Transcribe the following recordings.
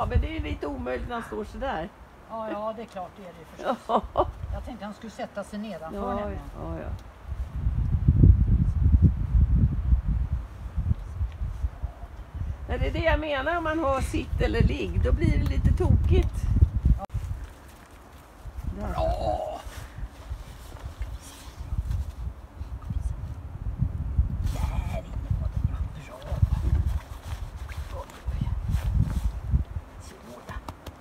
Ja, men det är ju lite omöjligt när han står så där. Ja, det är klart det är det förstås. Ja. Jag tänkte han skulle sätta sig nedanför Ja, nämligen. ja. Men det är det jag menar, om man har sitt eller ligg, då blir det lite tokigt. Bra! Där inne var den bra. Så ja.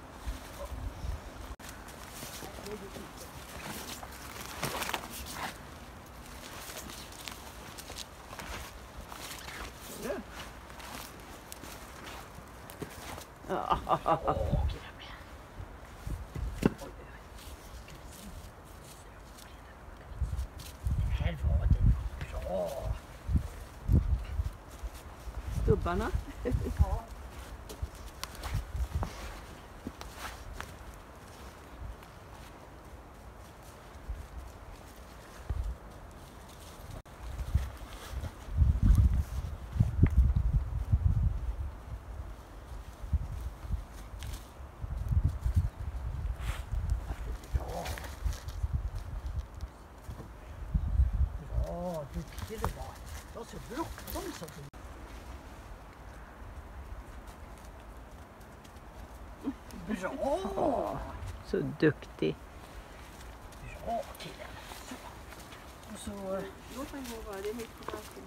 Här var den bra. Stubbarna. Ja. Bra, duktig du var. Det var så bråttom så fint. Bra! Så duktig. Bra killen. Så. Och så... Låt mig gå bara, det är mitt på balken.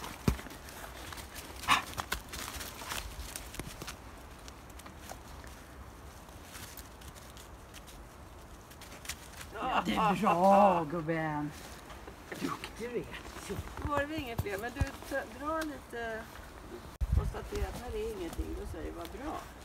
Ja, det är bra gubben. Duktig du är. Så. Då var det väl inget fler, men du drar lite, konstaterar att här är ingenting, då säger det var bra.